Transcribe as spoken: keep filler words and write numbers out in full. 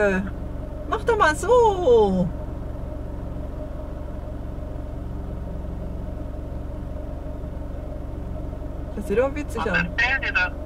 Junge. Mach doch mal so. Das sieht doch witzig Was aus. erzählt ihr da?